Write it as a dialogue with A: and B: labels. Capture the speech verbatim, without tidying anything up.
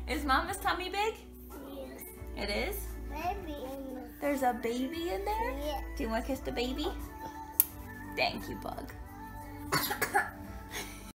A: Is Mama's tummy big?
B: Yes.
A: It is?
B: Baby in the...
A: There's a baby in there?
B: Yeah.
A: Do you want to kiss the baby? Thank you, Bug.